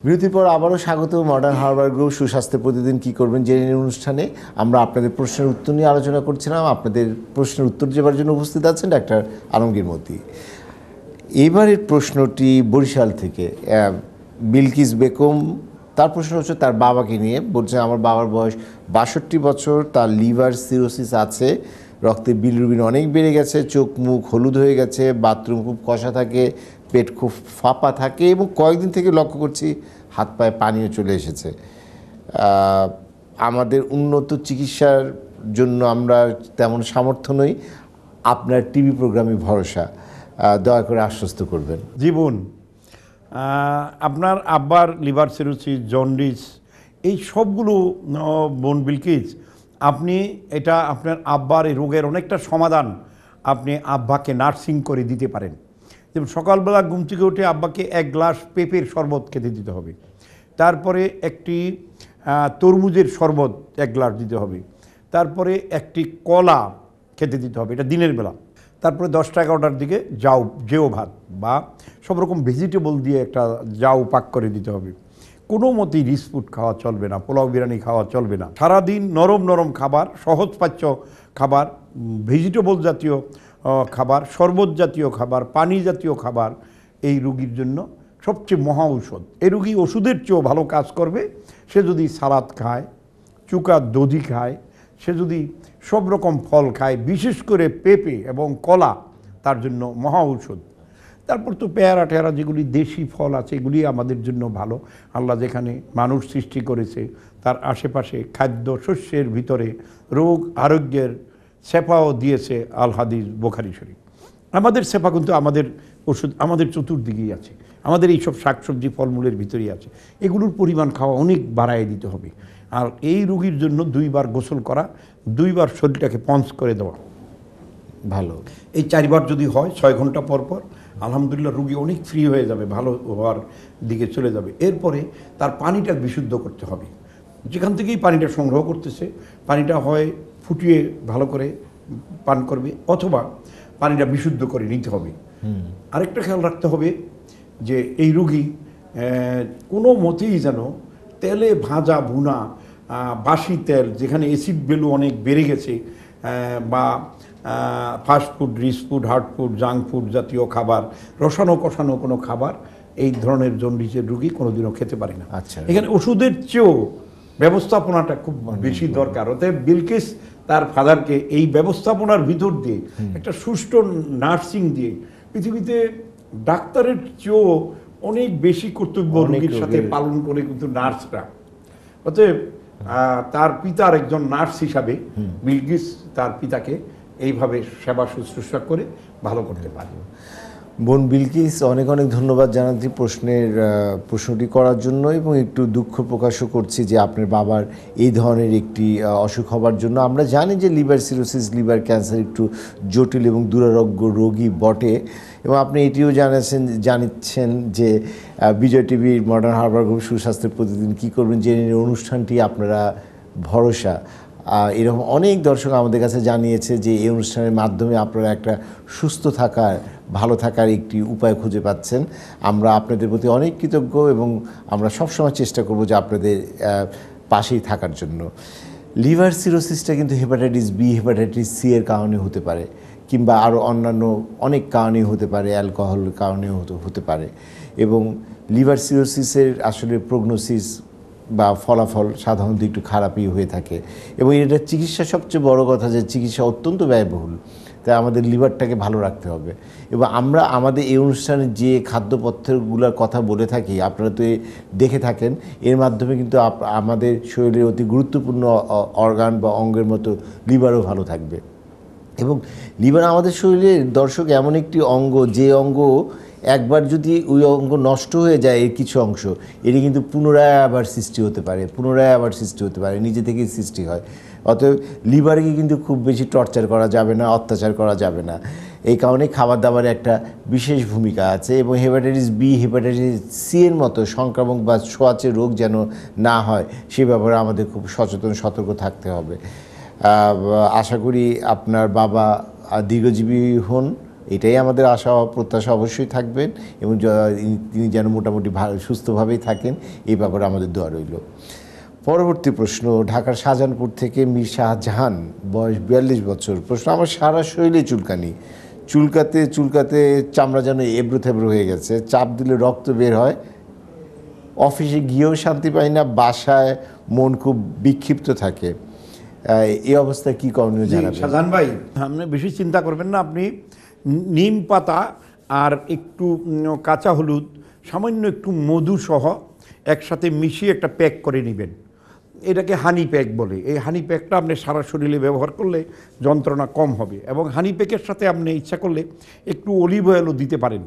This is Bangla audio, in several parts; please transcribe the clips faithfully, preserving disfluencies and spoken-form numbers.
বিরতির পর আবারও স্বাগত মডার্ন হারবার গ্রুপ সুস্বাস্থ্য প্রতিদিন কি করবেন জেনে নিন অনুষ্ঠানে। আমরা আপনাদের প্রশ্নের উত্তর নিয়ে আলোচনা করছিলাম। আপনাদের প্রশ্নের উত্তর দেওয়ার জন্য উপস্থিত আছেন ডাক্তার আলমগীর মতি। এবারের প্রশ্নটি বরিশাল থেকে বিলকিস বেগম। তার প্রশ্ন হচ্ছে তার বাবাকে নিয়ে। বলছেন আমার বাবার বয়স বাষট্টি বছর, তার লিভার সিরোসিস আছে, রক্তে বিলিরুবিন অনেক বেড়ে গেছে, চোখ মুখ হলুদ হয়ে গেছে, বাথরুম খুব কষা থাকে, পেট খুব ফাঁপা থাকে এবং কয়েকদিন থেকে লক্ষ্য করছি হাত পায়ে পানিও চলে এসেছে। আমাদের উন্নত চিকিৎসার জন্য আমরা তেমন সামর্থ্য নই, আপনার টিভি প্রোগ্রামে ভরসা, দয়া করে আশ্বস্ত করবেন। জীবন আপনার আব্বার লিভার সিরোসিস, জন্ডিস, এই সবগুলো বোন বিলকিস, আপনি এটা আপনার আব্বার এই রোগের অনেকটা সমাধান আপনি আব্বাকে নার্সিং করে দিতে পারেন। যেমন সকালবেলা ঘুম থেকে উঠে আব্বাকে এক গ্লাস পেঁপের শরবত খেতে দিতে হবে, তারপরে একটি তরমুজের শরবত এক গ্লাস দিতে হবে, তারপরে একটি কলা খেতে দিতে হবে, এটা দিনের বেলা। তারপরে দশটা এগারোটার দিকে জাউ জেও ভাত বা সব রকম ভেজিটেবল দিয়ে একটা জাউ পাক করে দিতে হবে। কোনো মতেই রিচ ফুড খাওয়া চলবে না, পোলাও বিরিয়ানি খাওয়া চলবে না। সারাদিন নরম নরম খাবার, সহজপাচ্য খাবার, ভেজিটেবল জাতীয় খাবার, শরবত জাতীয় খাবার, পানি জাতীয় খাবার এই রুগীর জন্য সবচেয়ে মহা ঔষধ। এই রুগী ওষুধের চেয়েও ভালো কাজ করবে সে যদি সালাদ খায়, চুকা দধি খায়, সে যদি সব রকম ফল খায়, বিশেষ করে পেঁপে এবং কলা তার জন্য মহা ঔষধ। তারপর তো পেয়ারা টেয়ারা যেগুলি দেশি ফল আছে এগুলি আমাদের জন্য ভালো। আল্লাহ যেখানে মানুষ সৃষ্টি করেছে তার আশেপাশে খাদ্য শস্যের ভিতরে রোগ আরোগ্যের সেফাও দিয়েছে আল হাদিস বুখারী শরীফ। আমাদের সেফা কিন্তু আমাদের ওষুধ আমাদের চতুর্দিকেই আছে, আমাদের এইসব শাকসবজি ফলমূলের ভিতরেই আছে। এগুলোর পরিমাণ খাওয়া অনেক বাড়ায় দিতে হবে। আর এই রোগীর জন্য দুইবার গোসল করা, দুইবার শরীরটাকে পঞ্চ করে দেওয়া ভালো। এই চারবার যদি হয় ছয় ঘন্টা পর পর আলহামদুলিল্লাহ রুগী অনেক ফ্রি হয়ে যাবে, ভালো হওয়ার দিকে চলে যাবে। এরপরে তার পানিটা বিশুদ্ধ করতে হবে। যেখান থেকেই পানিটা সংগ্রহ করতেছে পানিটা হয় ফুটিয়ে ভালো করে পান করবে অথবা পানিটা বিশুদ্ধ করে নিতে হবে। আরেকটা খেয়াল রাখতে হবে যে এই রুগী কোনো মতেই যেন তেলে ভাজা ভুনা বাসি তেল, যেখানে অ্যাসিড ভ্যালু অনেক বেড়ে গেছে, বা fast food, rich food, hard food, junk food জাতীয় খাবার, রসানো কষানো কোনো খাবার এই ধরনের জন্ডিসের রুগী কোনোদিনও খেতে পারে না। আচ্ছা, এখানে ওষুধের চেয়েও ব্যবস্থাপনাটা খুব বেশি দরকার। অতএব বিলকিস তার ফাদারকে এই ব্যবস্থাপনার ভিতর দিয়ে একটা সুষ্ঠু নার্সিং দিয়ে, পৃথিবীতে ডাক্তারের চেয়েও অনেক বেশি কর্তব্য রোগীর সাথে পালন করে কিন্তু নার্সরা। অতএব তার পিতার একজন নার্স হিসাবে বিলকিস তার পিতাকে এইভাবে সেবা শুশ্রূষা করে ভালো করতে পারে। বোন বিলকিস, অনেক অনেক ধন্যবাদ জানাচ্ছি প্রশ্নের প্রশ্নটি করার জন্য, এবং একটু দুঃখ প্রকাশও করছি যে আপনার বাবার এই ধরনের একটি অসুখ হবার জন্য। আমরা জানি যে লিভার সিরোসিস, লিভার ক্যান্সার একটু জটিল এবং দুরারোগ্য রোগী বটে, এবং আপনি এটিও জানাচ্ছেন জানিচ্ছেন যে বিজয় টিভির মডার্ন হারবার গ্রুপ সুস্বাস্থ্যের প্রতিদিন কী করবেন জেনে নিন অনুষ্ঠানটি আপনারা ভরসা। এরকম অনেক দর্শক আমাদের কাছে জানিয়েছে যে এই অনুষ্ঠানের মাধ্যমে আপনারা একটা সুস্থ থাকার, ভালো থাকার একটি উপায় খুঁজে পাচ্ছেন। আমরা আপনাদের প্রতি অনেক কৃতজ্ঞ এবং আমরা সবসময় চেষ্টা করব যে আপনাদের পাশেই থাকার জন্য। লিভার সিরোসিসটা কিন্তু হেপাটাইটিস বি, হেপাটাইটিস সি এর কারণে হতে পারে, কিংবা আরও অন্যান্য অনেক কারণে হতে পারে, অ্যালকোহলের কারণেও হতে পারে। এবং লিভার সিরোসিসের আসলে প্রগনোসিস বা ফলাফল সাধারণত একটু খারাপই হয়ে থাকে, এবং এটা চিকিৎসা সবচেয়ে বড় কথা যে চিকিৎসা অত্যন্ত ব্যয়বহুল। তাই আমাদের লিভারটাকে ভালো রাখতে হবে। এবং আমরা আমাদের এই অনুষ্ঠানে যে খাদ্যপথ্যগুলোর কথা বলে থাকি আপনারা তো দেখে থাকেন, এর মাধ্যমে কিন্তু আমাদের শরীরের অতি গুরুত্বপূর্ণ অর্গান বা অঙ্গের মতো লিভারও ভালো থাকবে। এবং লিভার আমাদের শরীরের দর্শক এমন একটি অঙ্গ, যে অঙ্গ একবার যদি ওই অঙ্গ নষ্ট হয়ে যায় এর কিছু অংশ, এটি কিন্তু পুনরায় আবার সৃষ্টি হতে পারে, পুনরায় আবার সৃষ্টি হতে পারে, নিজে থেকেই সৃষ্টি হয়। অতএব লিভারকে কিন্তু খুব বেশি টর্চার করা যাবে না, অত্যাচার করা যাবে না। এই কারণে খাবার দাবারে একটা বিশেষ ভূমিকা আছে, এবং হেপাটাইটিস বি, হেপাটাইটিস সি এর মতো সংক্রামক বা ছোঁয়াচে রোগ যেন না হয় সে ব্যাপারে আমাদের খুব সচেতন সতর্ক থাকতে হবে। আশা করি আপনার বাবা দীর্ঘজীবী হন, এটাই আমাদের আশা ও প্রত্যাশা অবশ্যই থাকবেন, এবং তিনি যেন মোটামুটি ভালো সুস্থভাবেই থাকেন এই ব্যাপারে আমাদের দোয়া রইল। পরবর্তী প্রশ্ন ঢাকার শাহজাহানপুর থেকে মীর শাহজাহান, বয়স বিয়াল্লিশ বছর। প্রশ্ন, আমার সারা শরীরে চুলকানি, চুলকাতে চুলকাতে চামড়া যেন এবড়ো থেবড়ো হয়ে গেছে, চাপ দিলে রক্ত বের হয়, অফিসে গিয়েও শান্তি পাই না, বাসায় মন খুব বিক্ষিপ্ত থাকে, এই অবস্থায় কী করণীয় জানাবেন? শাহজাহান ভাই, আপনি বেশি চিন্তা করবেন না। আপনি নিম পাতা আর একটু কাঁচা হলুদ, সামান্য একটু মধু সহ একসাথে মিশিয়ে একটা প্যাক করে নেবেন। এটাকে হানি প্যাক বলে। এই হানি প্যাকটা আপনি সারা শরীরে ব্যবহার করলে যন্ত্রণা কম হবে, এবং হানি প্যাকের সাথে আপনি ইচ্ছা করলে একটু অলিভ অয়েলও দিতে পারেন।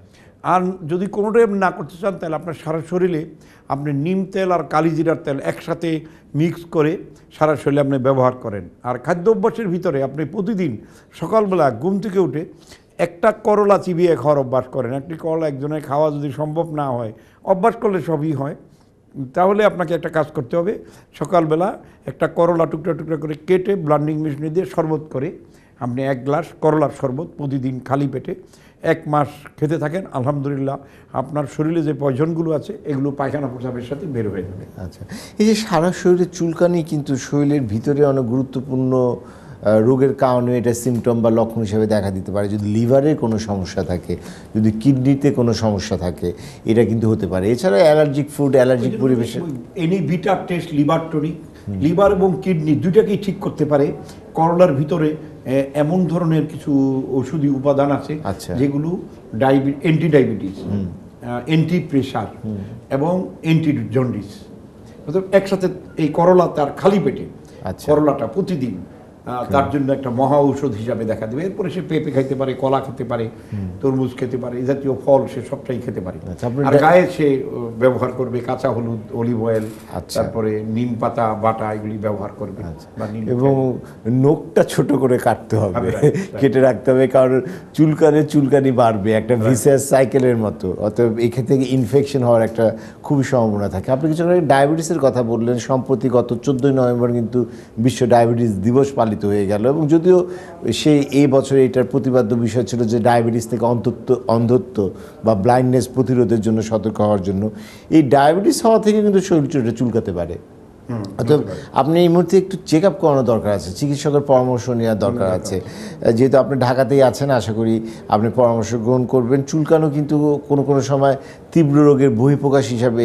আর যদি কোনোটাই না করতে চান, তাহলে আপনার সারা শরীরে আপনি নিম তেল আর কালিজিরার তেল একসাথে মিক্স করে সারা শরীরে আপনি ব্যবহার করেন। আর খাদ্য অভ্যাসের ভিতরে আপনি প্রতিদিন সকালবেলা ঘুম থেকে উঠে একটা করলা চিবিয়ে খাওয়ার অভ্যাস করেন। একটি করলা একজনের খাওয়া যদি সম্ভব না হয়, অভ্যাস করলে সবই হয়, তাহলে আপনাকে একটা কাজ করতে হবে। সকালবেলা একটা করলা টুকরা টুকরা করে কেটে ব্লান্ডিং মেশিনে দিয়ে শরবত করে আপনি এক গ্লাস করলার শরবত প্রতিদিন খালি পেটে এক মাস খেতে থাকেন, আলহামদুলিল্লাহ আপনার শরীরে যে পয়জনগুলো আছে এগুলো পায়খানা প্রস্রাবের সাথে বের হয়ে যাবে। আচ্ছা, এই যে সারা শরীরে চুলকানি কিন্তু শরীরের ভিতরে অনেক গুরুত্বপূর্ণ রোগের কারণে এটা সিমটম বা লক্ষণ হিসেবে দেখা দিতে পারে। যদি লিভারের কোনো সমস্যা থাকে, যদি কিডনিতে কোনো সমস্যা থাকে, এটা কিন্তু হতে পারে। এছাড়া অ্যালার্জিক ফুড, অ্যালার্জিক পরিবেশে any bitter taste, liver tonic, liver এবং কিডনি দুইটাকেই ঠিক করতে পারে। করলার ভিতরে এমন ধরনের কিছু ঔষধি উপাদান আছে যেগুলো diabetes, anti diabetes, anti pressure এবং অ্যান্টি জন্ডিস, অর্থাৎ একসাথে এই করলা তার খালি পেটে করলাটা প্রতিদিন তার জন্য একটা মহা ঔষধ হিসাবে দেখা দেবে। এরপরে সে পেঁপে খাইতে পারে, কলা খেতে পারে, তরমুজ খেতে পারে, এই জাতীয় ফল সে সবটাই খেতে পারে। আর গায়ে সে ব্যবহার করবে কাঁচা হলুদ, অলিভ অয়েল, তারপরে নিম পাতা বাটা, এগুলি ব্যবহার করবে। এবং নখটা ছোট করে কাটতে হবে, কেটে রাখতে হবে, কারণ চুলকানে চুলকানি বাড়বে, একটা ভিসিয়াস সাইকেলের মতো। অতএব এখান থেকে ইনফেকশন হওয়ার একটা খুবই সম্ভাবনা থাকে। আপনি কিছু ডায়াবেটিসের কথা বললেন। সম্প্রতি গত চোদ্দোই নভেম্বর কিন্তু বিশ্ব ডায়াবেটিস দিবস পালিত হয়ে গেল, এবং যদিও সে এই বছর এটার প্রতিপাদ্য বিষয় ছিল যে ডায়াবেটিস থেকে অন্তত্ব অন্ধত্ব বা ব্লাইন্ডনেস প্রতিরোধের জন্য সতর্ক হওয়ার জন্য। এই ডায়াবেটিস হওয়া থেকে কিন্তু শরীরটা চুলকাতে পারে। অতএব আপনি এই মুহূর্তে একটু চেক আপ করানো দরকার আছে, চিকিৎসকের পরামর্শ নেওয়ার দরকার আছে। যেহেতু আপনি ঢাকাতেই আছেন, আশা করি আপনি পরামর্শ গ্রহণ করবেন। চুলকানো কিন্তু কোনো কোনো সময় তীব্র রোগের বহিঃপ্রকাশ হিসাবে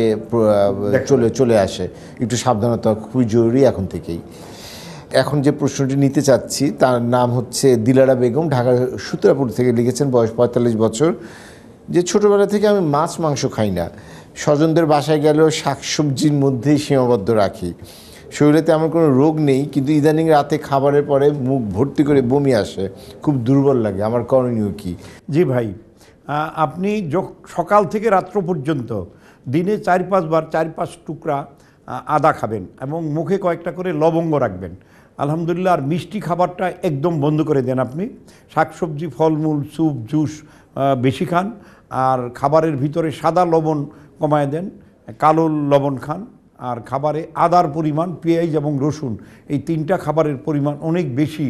চলে চলে আসে। একটু সাবধানতা খুবই জরুরি এখন থেকেই। এখন যে প্রশ্নটি নিতে চাচ্ছি তার নাম হচ্ছে দিলারা বেগম, ঢাকার সূত্রাপুর থেকে লিখেছেন, বয়স পঁয়তাল্লিশ বছর। যে ছোটোবেলা থেকে আমি মাছ মাংস খাই না, স্বজনদের বাসায় গেলেও শাকসবজির মধ্যেই সীমাবদ্ধ রাখি। শরীরে তেমন কোনো রোগ নেই, কিন্তু ইদানিং রাতে খাবারের পরে মুখ ভর্তি করে বমি আসে, খুব দুর্বল লাগে, আমার করণীয় কি? জি ভাই, আপনি সকাল থেকে রাত্র পর্যন্ত দিনে চার পাঁচবার চার পাঁচ টুকরা আদা খাবেন এবং মুখে কয়েকটা করে লবঙ্গ রাখবেন, আলহামদুলিল্লাহ। আর মিষ্টি খাবারটা একদম বন্ধ করে দেন। আপনি শাকসবজি, ফলমূল, স্যুপ, জুস বেশি খান, আর খাবারের ভিতরে সাদা লবণ কমায় দেন, কালো লবণ খান, আর খাবারে আদার পরিমাণ, পেঁয়াজ এবং রসুন, এই তিনটা খাবারের পরিমাণ অনেক বেশি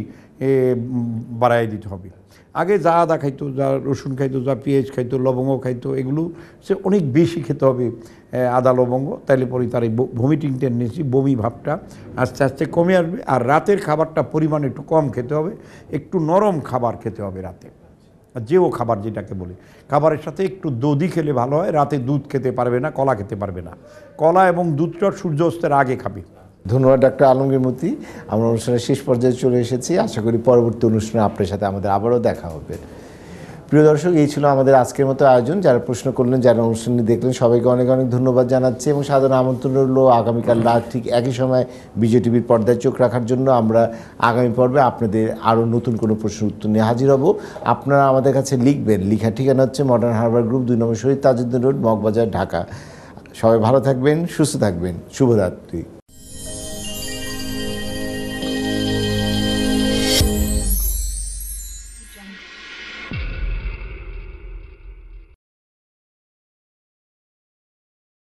বাড়াই দিতে হবে। আগে যা আদা খাইতো, যা রসুন খাইতো, যা পেঁয়াজ খাইতো, লবঙ্গ খাইতো, এগুলো সে অনেক বেশি খেতে হবে আদা লবঙ্গ, তাইলে পরে তার এই ভমিটিং টেন্ডেন্সি, বমি ভাবটা আস্তে আস্তে কমে আসবে। আর রাতের খাবারটা পরিমাণ একটু কম খেতে হবে, একটু নরম খাবার খেতে হবে রাতে, যেও খাবার যেটাকে বলে। খাবারের সাথে একটু দধি খেলে ভালো হয়। রাতে দুধ খেতে পারবে না, কলা খেতে পারবে না। কলা এবং দুধটা সূর্যাস্তের আগে খাবে। ধন্যবাদ ডাক্তার আলমগীর মতি। আমরা অনুষ্ঠানের শেষ পর্যায়ে চলে এসেছি। আশা করি পরবর্তী অনুষ্ঠানে আপনার সাথে আমাদের আবারও দেখা হবে। প্রিয় দর্শক, এই ছিল আমাদের আজকের মতো আয়োজন। যারা প্রশ্ন করলেন, যারা অনুষ্ঠানটি দেখলেন, সবাইকে অনেক অনেক ধন্যবাদ জানাচ্ছি, এবং সাধারণ আমন্ত্রণ রইল আগামীকাল রাত ঠিক একই সময় বিজয় টিভির পর্দায় চোখ রাখার জন্য। আমরা আগামী পর্বে আপনাদের আরও নতুন কোনো প্রশ্নের উত্তর নিয়ে হাজির হব। আপনারা আমাদের কাছে লিখবেন। লিখার ঠিকানা হচ্ছে মডার্ন হারবার গ্রুপ, দুই নম্বর শহীদ তাজউদ্দিন রোড, মগবাজার, ঢাকা। সবাই ভালো থাকবেন, সুস্থ থাকবেন। শুভরাত্রি।